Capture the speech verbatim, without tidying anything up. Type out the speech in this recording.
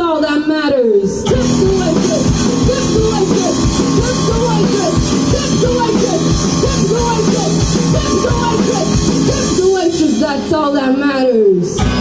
all that matters. Tip the waitress, tip the waitress, tip the waitress, tip the waitress, tip the waitress, tip the waitress, tip the waitress, that's all that matters.